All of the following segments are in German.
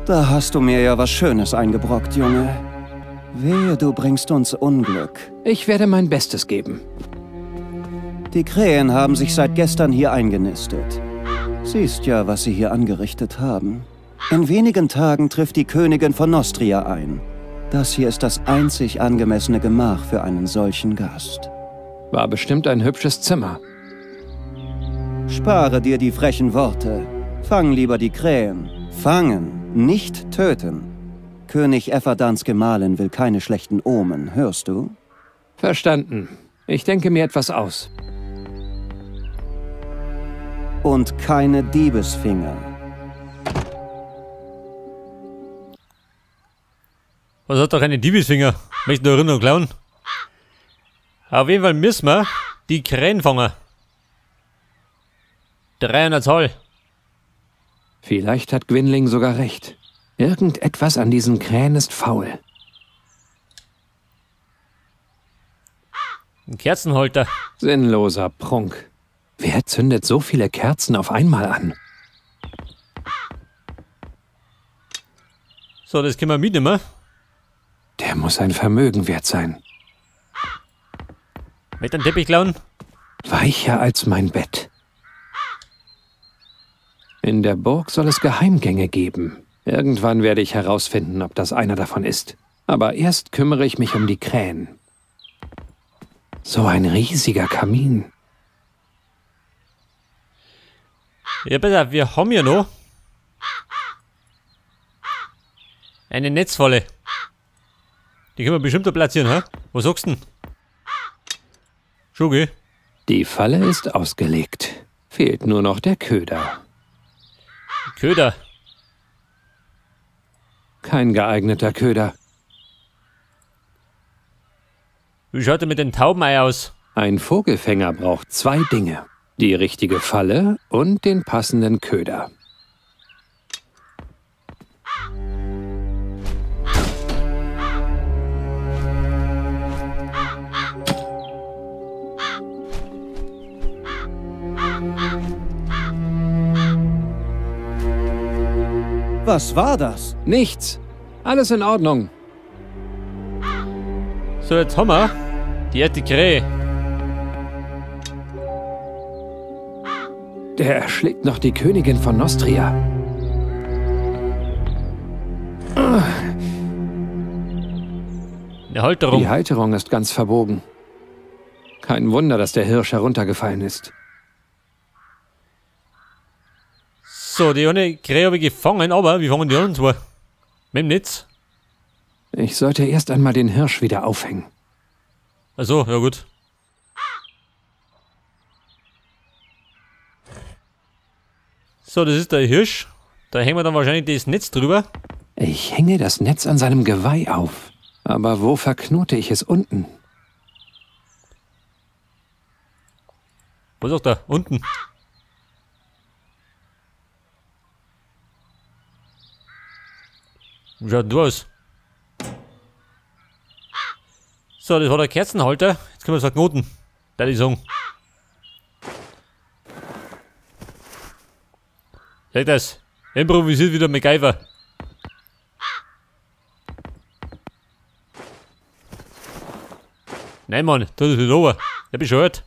Da hast du mir ja was Schönes eingebrockt, Junge. Wehe, du bringst uns Unglück. Ich werde mein Bestes geben. Die Krähen haben sich seit gestern hier eingenistet. Siehst ja, was sie hier angerichtet haben. In wenigen Tagen trifft die Königin von Nostria ein. Das hier ist das einzig angemessene Gemach für einen solchen Gast. War bestimmt ein hübsches Zimmer. Spare dir die frechen Worte. Fang lieber die Krähen. Fangen, nicht töten. König Efferdans Gemahlin will keine schlechten Omen, hörst du? Verstanden. Ich denke mir etwas aus. Und keine Diebesfinger. Was hat doch eine Diebesfinger? Möchten du Erinnerung klauen? Auf jeden Fall müssen wir die Krähen fangen. 300 Zoll. Vielleicht hat Gwynling sogar recht. Irgendetwas an diesen Krähen ist faul. Ein Kerzenhalter. Sinnloser Prunk. Wer zündet so viele Kerzen auf einmal an? So, das können wir mitnehmen. Der muss ein Vermögen wert sein. Mit dem Teppich klauen. Weicher als mein Bett. In der Burg soll es Geheimgänge geben. Irgendwann werde ich herausfinden, ob das einer davon ist. Aber erst kümmere ich mich um die Krähen. So ein riesiger Kamin. Ja, bitte, wir haben ja noch eine Netzfalle. Die können wir bestimmt da platzieren, hä? Was sagst du denn? Schon, gell? Die Falle ist ausgelegt. Fehlt nur noch der Köder. Köder. Kein geeigneter Köder. Wie schaut er mit den Taubenei aus? Ein Vogelfänger braucht 2 Dinge. Die richtige Falle und den passenden Köder. Was war das? Nichts. Alles in Ordnung. So, jetzt haben wir die erste Krähe. Der erschlägt noch die Königin von Nostria. Eine Halterung. Die Halterung ist ganz verbogen. Kein Wunder, dass der Hirsch heruntergefallen ist. So, die eine Krähe habe ich gefangen, aber wie fangen die an zwar? Mit dem Netz? Ich sollte erst einmal den Hirsch wieder aufhängen. Achso, ja gut. So, das ist der Hirsch. Da hängen wir dann wahrscheinlich das Netz drüber. Ich hänge das Netz an seinem Geweih auf. Aber wo verknote ich es unten? Was sagt er? Unten. Wie schaut denn du aus? So, das war der Kerzenhalter. Jetzt können wir es verknoten. Da die sagen. Seht das? Improvisiert wieder MacGyver. Nein, Mann, tu das wieder runter. Der bescheuert.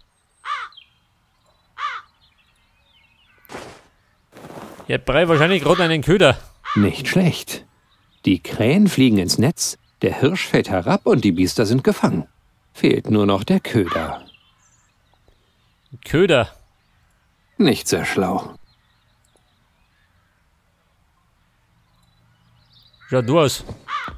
Er braucht wahrscheinlich gerade einen Köder. Nicht schlecht. Die Krähen fliegen ins Netz, der Hirsch fällt herab und die Biester sind gefangen. Fehlt nur noch der Köder. Köder. Nicht sehr schlau. Schaut du aus.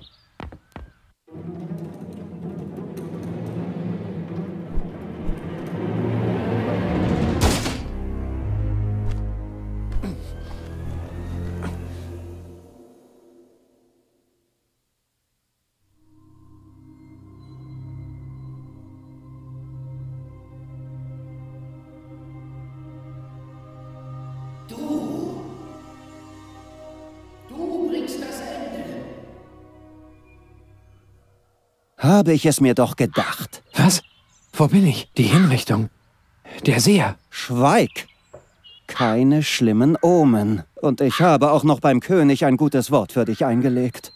Habe ich es mir doch gedacht. Was? Wo bin ich? Die Hinrichtung. Der Seher. Schweig! Keine schlimmen Omen. Und ich habe auch noch beim König ein gutes Wort für dich eingelegt.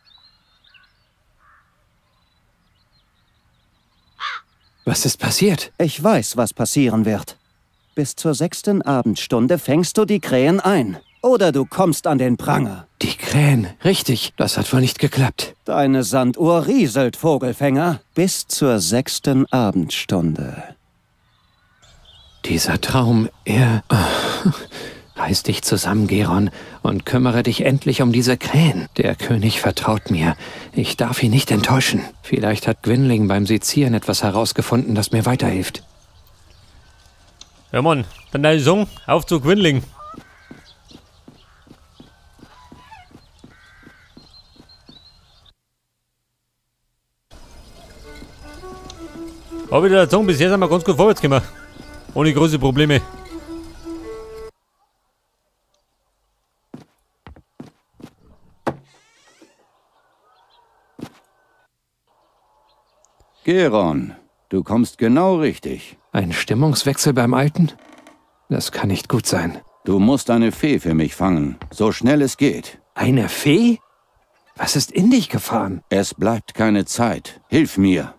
Was ist passiert? Ich weiß, was passieren wird. Bis zur 6. Abendstunde fängst du die Krähen ein. Oder du kommst an den Pranger. Die Krähen, richtig. Das hat wohl nicht geklappt. Deine Sanduhr rieselt, Vogelfänger. Bis zur 6. Abendstunde. Dieser Traum, Reiß dich zusammen, Geron, und kümmere dich endlich um diese Krähen. Der König vertraut mir. Ich darf ihn nicht enttäuschen. Vielleicht hat Gwynling beim Sezieren etwas herausgefunden, das mir weiterhilft. Ja, Mann, dann deine Song. Auf zu Gwynling. Aber der Song, bis jetzt sind wir ganz gut vorwärts gekommen. Ohne große Probleme. Geron, du kommst genau richtig. Ein Stimmungswechsel beim Alten? Das kann nicht gut sein. Du musst eine Fee für mich fangen, so schnell es geht. Eine Fee? Was ist in dich gefahren? Es bleibt keine Zeit. Hilf mir.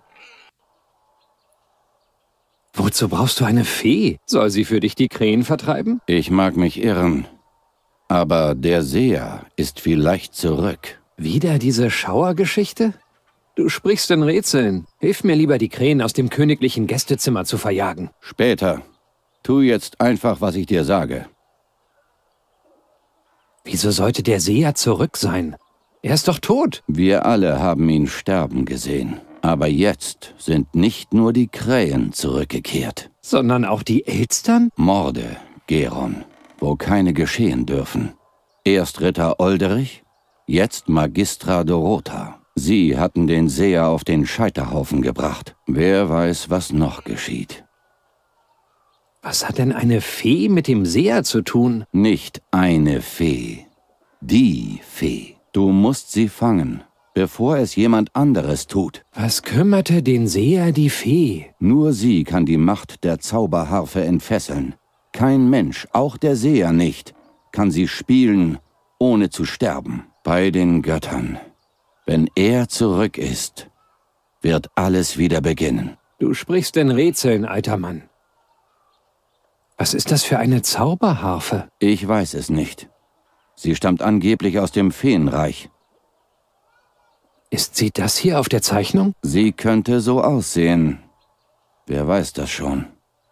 Wozu brauchst du eine Fee? Soll sie für dich die Krähen vertreiben? Ich mag mich irren, aber der Seher ist vielleicht zurück. Wieder diese Schauergeschichte? Du sprichst in Rätseln. Hilf mir lieber, die Krähen aus dem königlichen Gästezimmer zu verjagen. Später. Tu jetzt einfach, was ich dir sage. Wieso sollte der Seher zurück sein? Er ist doch tot. Wir alle haben ihn sterben gesehen. Aber jetzt sind nicht nur die Krähen zurückgekehrt. Sondern auch die Elstern? Morde, Geron, wo keine geschehen dürfen. Erst Ritter Olderich, jetzt Magistra Dorota. Sie hatten den Seher auf den Scheiterhaufen gebracht. Wer weiß, was noch geschieht. Was hat denn eine Fee mit dem Seher zu tun? Nicht eine Fee. Die Fee. Du musst sie fangen, bevor es jemand anderes tut. Was kümmerte den Seher die Fee? Nur sie kann die Macht der Zauberharfe entfesseln. Kein Mensch, auch der Seher nicht, kann sie spielen, ohne zu sterben. Bei den Göttern. Wenn er zurück ist, wird alles wieder beginnen. Du sprichst in Rätseln, alter Mann. Was ist das für eine Zauberharfe? Ich weiß es nicht. Sie stammt angeblich aus dem Feenreich. Ist sie das hier auf der Zeichnung? Sie könnte so aussehen. Wer weiß das schon.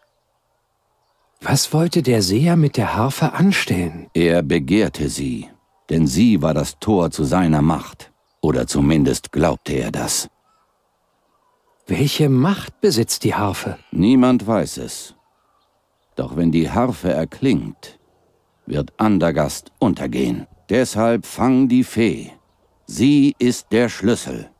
Was wollte der Seher mit der Harfe anstellen? Er begehrte sie, denn sie war das Tor zu seiner Macht. Oder zumindest glaubte er das. Welche Macht besitzt die Harfe? Niemand weiß es. Doch wenn die Harfe erklingt, wird Andergast untergehen. Deshalb fang die Fee. Sie ist der Schlüssel.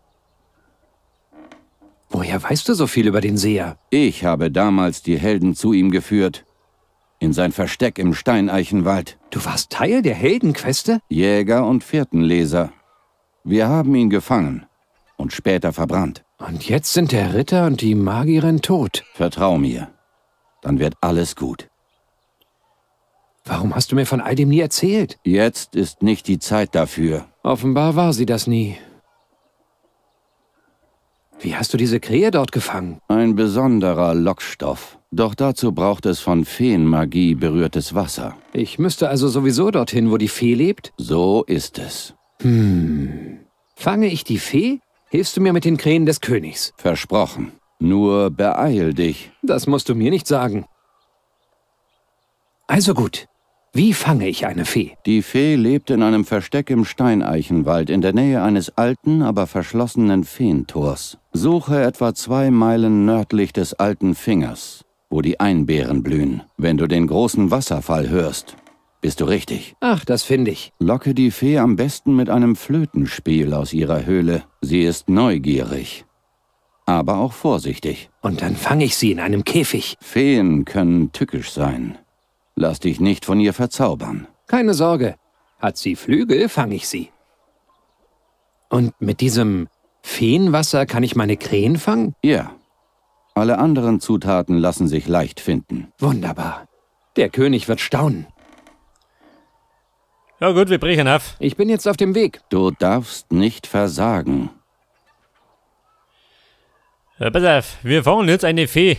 Woher weißt du so viel über den Seher? Ich habe damals die Helden zu ihm geführt. In sein Versteck im Steineichenwald. Du warst Teil der Heldenqueste? Jäger und Fährtenleser. Wir haben ihn gefangen und später verbrannt. Und jetzt sind der Ritter und die Magierin tot. Vertrau mir, dann wird alles gut. Warum hast du mir von all dem nie erzählt? Jetzt ist nicht die Zeit dafür. Offenbar war sie das nie. Wie hast du diese Krähe dort gefangen? Ein besonderer Lockstoff. Doch dazu braucht es von Feenmagie berührtes Wasser. Ich müsste also sowieso dorthin, wo die Fee lebt? So ist es. Fange ich die Fee? Hilfst du mir mit den Krähen des Königs? Versprochen. Nur beeil dich. Das musst du mir nicht sagen. Also gut. Wie fange ich eine Fee? Die Fee lebt in einem Versteck im Steineichenwald in der Nähe eines alten, aber verschlossenen Feentors. Suche etwa 2 Meilen nördlich des alten Fingers, wo die Einbeeren blühen. Wenn du den großen Wasserfall hörst, bist du richtig. Ach, das finde ich. Locke die Fee am besten mit einem Flötenspiel aus ihrer Höhle. Sie ist neugierig, aber auch vorsichtig. Und dann fange ich sie in einem Käfig. Feen können tückisch sein. Lass dich nicht von ihr verzaubern. Keine Sorge. Hat sie Flügel, fange ich sie. Und mit diesem Feenwasser kann ich meine Krähen fangen? Ja. Alle anderen Zutaten lassen sich leicht finden. Wunderbar. Der König wird staunen. Ja gut, wir brechen auf. Ich bin jetzt auf dem Weg. Du darfst nicht versagen. Ja, pass auf, wir fangen jetzt eine Fee.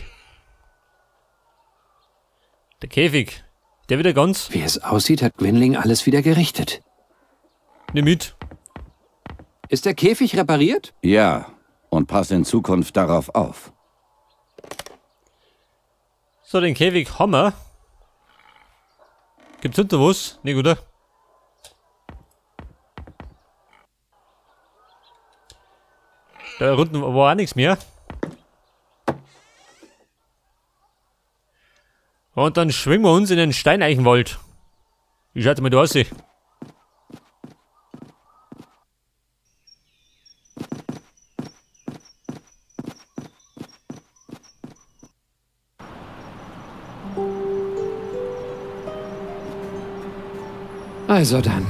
Der Käfig, der wieder ganz. Wie es aussieht, hat Gwynling alles wieder gerichtet. Nimm mit. Ist der Käfig repariert? Ja, und pass in Zukunft darauf auf. So, den Käfig haben wir. Gibt's unter was? Nicht, oder? Da unten war auch nichts mehr. Und dann schwingen wir uns in den Steineichenwald. Wie schaut mal da aus? Also dann.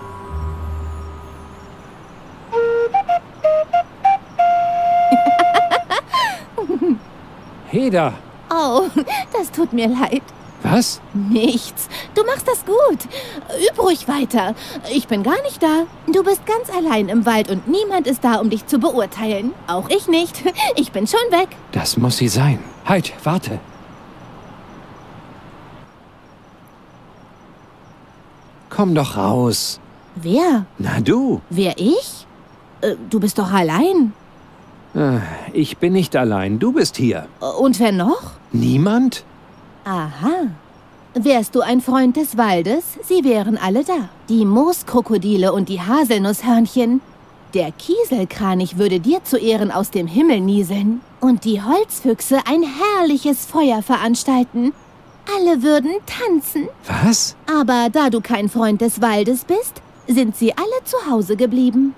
Heda! Oh, das tut mir leid. Was? Nichts. Du machst das gut. Üb ruhig weiter. Ich bin gar nicht da. Du bist ganz allein im Wald und niemand ist da, um dich zu beurteilen. Auch ich nicht. Ich bin schon weg. Das muss sie sein. Halt, warte. Komm doch raus. Wer? Na du. Wer, ich? Du bist doch allein. Ich bin nicht allein. Du bist hier. Und wer noch? Niemand? Aha. Wärst du ein Freund des Waldes, sie wären alle da. Die Mooskrokodile und die Haselnusshörnchen. Der Kieselkranich würde dir zu Ehren aus dem Himmel nieseln. Und die Holzfüchse ein herrliches Feuer veranstalten. Alle würden tanzen. Was? Aber da du kein Freund des Waldes bist, sind sie alle zu Hause geblieben.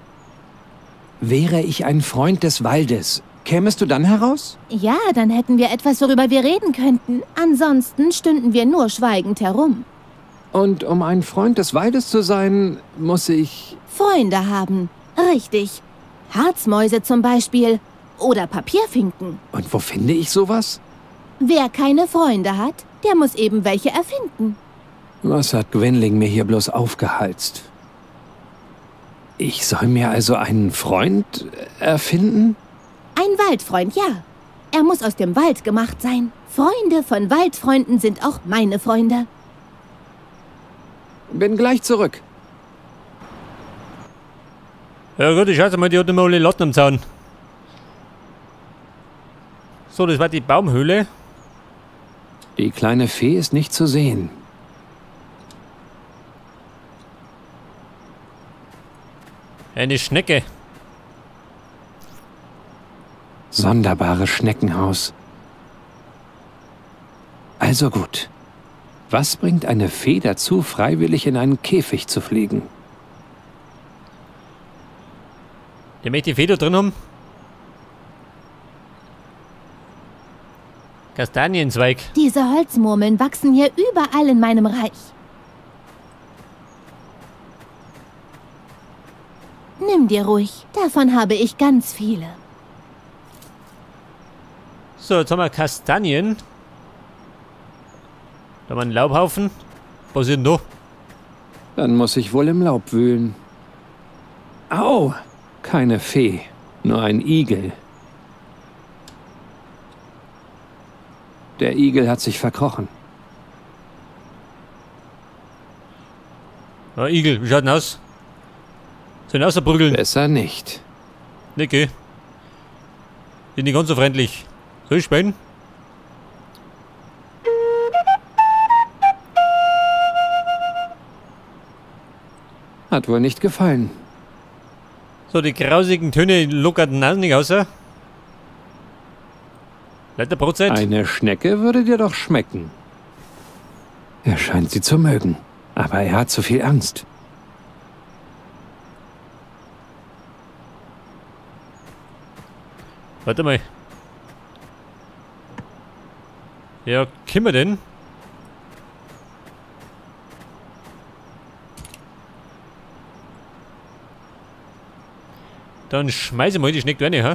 Wäre ich ein Freund des Waldes, kämest du dann heraus? Ja, dann hätten wir etwas, worüber wir reden könnten. Ansonsten stünden wir nur schweigend herum. Und um ein Freund des Waldes zu sein, muss ich... Freunde haben. Richtig. Harzmäuse zum Beispiel. Oder Papierfinken. Und wo finde ich sowas? Wer keine Freunde hat, der muss eben welche erfinden. Was hat Gwynling mir hier bloß aufgehalst? Ich soll mir also einen Freund erfinden? Ein Waldfreund, ja. Er muss aus dem Wald gemacht sein. Freunde von Waldfreunden sind auch meine Freunde. Bin gleich zurück. Ja gut, ich schau mal, die hat immer alle Latten am Zaun. So, das war die Baumhöhle. Die kleine Fee ist nicht zu sehen. Eine Schnecke. Sonderbares Schneckenhaus. Also gut. Was bringt eine Fee dazu, freiwillig in einen Käfig zu fliegen? Der möchte die Feder drin haben. Kastanienzweig. Diese Holzmurmeln wachsen hier überall in meinem Reich. Nimm dir ruhig. Davon habe ich ganz viele. So, jetzt haben wir Kastanien. Da haben wir einen Laubhaufen. Was ist denn da? Dann muss ich wohl im Laub wühlen. Au! Keine Fee, nur ein Igel. Der Igel hat sich verkrochen. Ja, Igel, wie schaut denn aus? Sollen außerprügeln? Besser nicht. Nicke. Sind nicht ganz so freundlich. Soll ich spielen? Hat wohl nicht gefallen. So, die grausigen Töne lockerten auch nicht aus. Leiter Brotzeit. Eine Schnecke würde dir doch schmecken. Er scheint sie zu mögen, aber er hat zu viel Angst. Warte mal. Ja, können wir denn? Dann schmeiße mal die Schnecke rein, ha?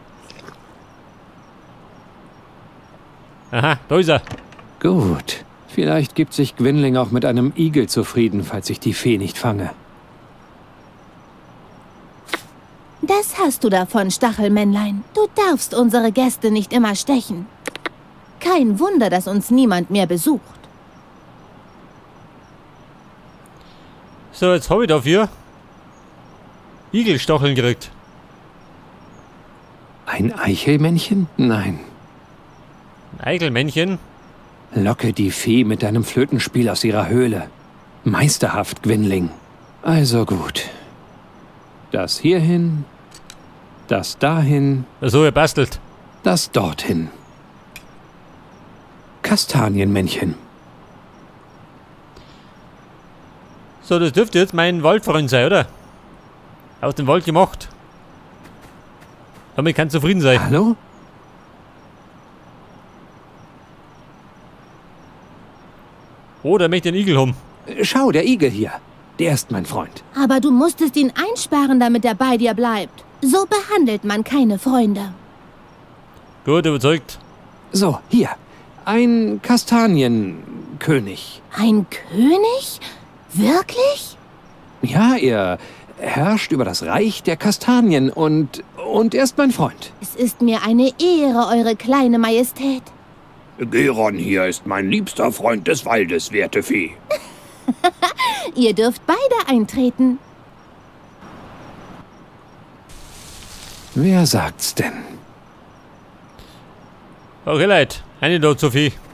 Aha, da ist er. Gut. Vielleicht gibt sich Gwynling auch mit einem Igel zufrieden, falls ich die Fee nicht fange. Das hast du davon, Stachelmännlein. Du darfst unsere Gäste nicht immer stechen. Kein Wunder, dass uns niemand mehr besucht. So, jetzt habe ich dafür Igelstacheln gekriegt. Ein Eichelmännchen? Nein. Ein Eichelmännchen. Locke die Fee mit deinem Flötenspiel aus ihrer Höhle. Meisterhaft, Gwynling. Also gut. Das hierhin, das dahin, So, ihr bastelt. das dorthin. Kastanienmännchen. So, das dürfte jetzt mein Waldfreund sein, oder? Aus dem Wald gemacht. Damit kann zufrieden sein. Hallo? Oh, der möchte den Igel haben. Schau, der Igel hier. Der ist mein Freund. Aber du musstest ihn einsperren, damit er bei dir bleibt. So behandelt man keine Freunde. Gut, überzeugt. So, hier. Ein Kastanienkönig. Ein König? Wirklich? Ja, er herrscht über das Reich der Kastanien und er ist mein Freund. Es ist mir eine Ehre, Eure kleine Majestät. Geron hier ist mein liebster Freund des Waldes, werte Fee. Ihr dürft beide eintreten. Wer sagt's denn? Okay, Leute. Eine dort, Sophie.